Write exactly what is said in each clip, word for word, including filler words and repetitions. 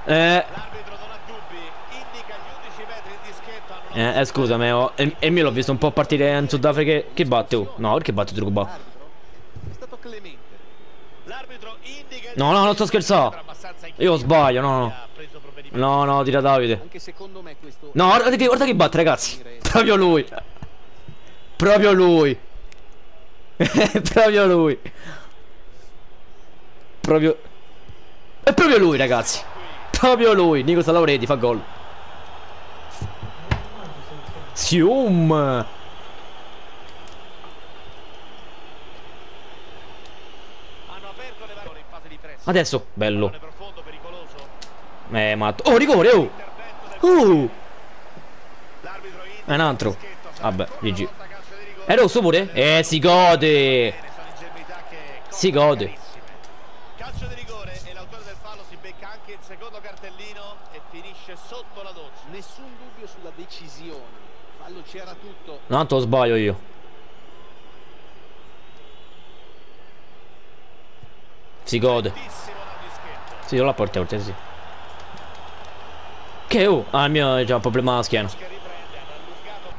Eh, L'arbitro non ha dubbi, indica gli undici metri in dischetto. eh, eh scusami, oh, e, e io l'ho visto un po' partire in Sudafrica. Che batte? Oh? No, perché batte Drogba? L'arbitro è stato clemente. L'arbitro indica il No, no, non sto dischetto, scherzando. abbastanza Io inchino. sbaglio, no, no. Ha preso provvedimenti. No, no, tira Davide. Anche secondo me questo. No, guarda che, guarda che batte, ragazzi. Proprio lui. Proprio lui. Proprio lui. Proprio. È proprio lui, ragazzi. Proprio lui. Nico Laureti fa gol. Sium. Hanno aperto le valori in fase di press. Adesso, bello. Pallone profondo, pericoloso. Eh, matto. Oh, rigore, oh. Intervento del Uh. l'arbitro indica È un altro. il dischetto, sarà Vabbè, ancora G una G. volta calcio di rigore. È rosso pure? Eh, si gode. Bene, sono ingenuità che Si costano gode. carissime. Calcio di rigore e l'autore del fallo si becca anche il secondo cartellino e finisce sotto la doccia. Nessun dubbio sulla decisione. Fallo c'era tutto. No, tanto lo sbaglio io. Si gode. Bellissimo dal dischetto. Sì, io la porto, porto, sì. Che oh, ah, il mio è già un problema alla schiena. Che riprende, hanno allungato.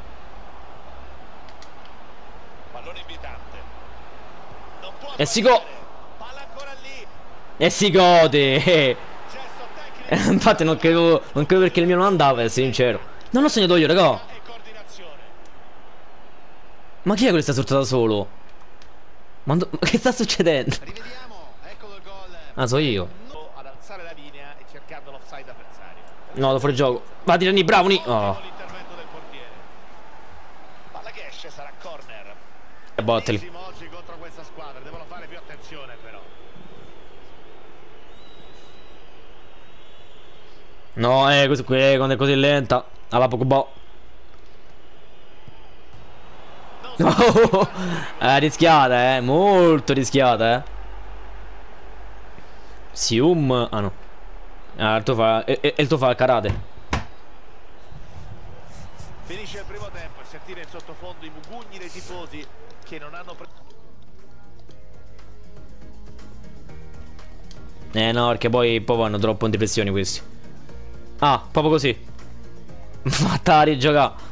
Pallone invitante. Non può E si sbagliare. go. Palla ancora lì. E si gode. Gesto tecnico. Infatti non credo, non credo perché il mio non andava, essere sincero. Non l'ho segnato io, raga. E coordinazione. Ma chi è quello che sta sortato da solo? Ma, ma che sta succedendo? Rivediamo, eccolo il gol. Ah, so io. No, ad alzare la linea e cercando l'offside avversario. No, do fuori gioco. Va, tirani, bravo, Ni. Oh. Ottimo l'intervento del portiere. Palla che esce, sarà corner. E botteli. Benissimo oggi contro questa squadra, devono fare più attenzione però. No, eh, questo qui, quando è così lenta. Alla Pogba. Non Oh, è rischiata, eh. Molto rischiata, eh. Sium. Ah, no. Ah, il tuo fa. E, e, e il tuo fa il karate. finisce il primo tempo e sentire in sottofondo i mugugni dei tifosi che non hanno preso. Eh, no, perché poi, poi vanno troppo in depressione questi. Ah, proprio così. Fatta rigiocare.